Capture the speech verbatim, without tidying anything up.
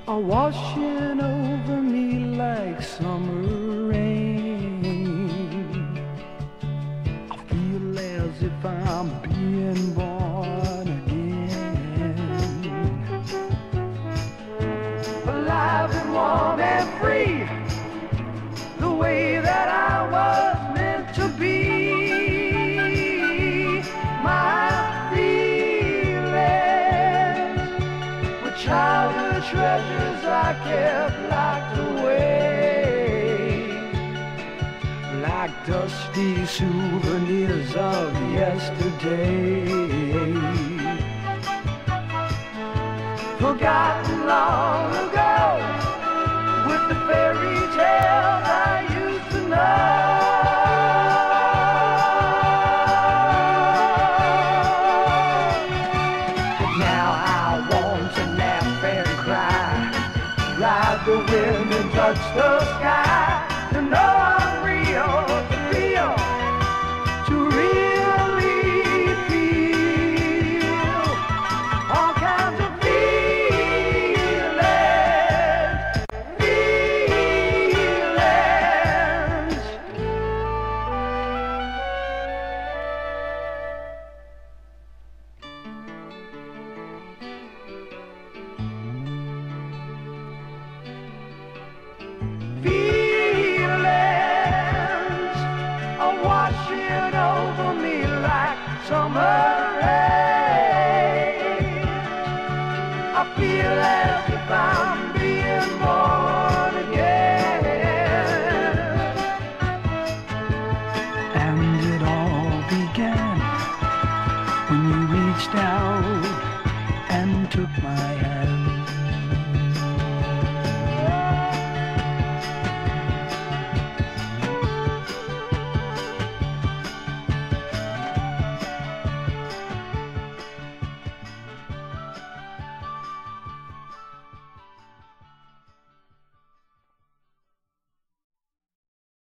are washing over me like summer rain. I feel as if I'm being born again, alive and warm and free, the way that I was meant to be. My feelings were childhood treasures I kept locked away, like dusty souvenirs of yesterday, forgotten long ago with the fairy tales I used to know. But now I want to laugh and cry, ride the wind and touch the sky, to know I'm real, to feel, to really feel all kinds of feelings, feelings. Feelings are washing over me like summer rain. I feel as if I'm being born again. And it all began when you reached out and took my hand.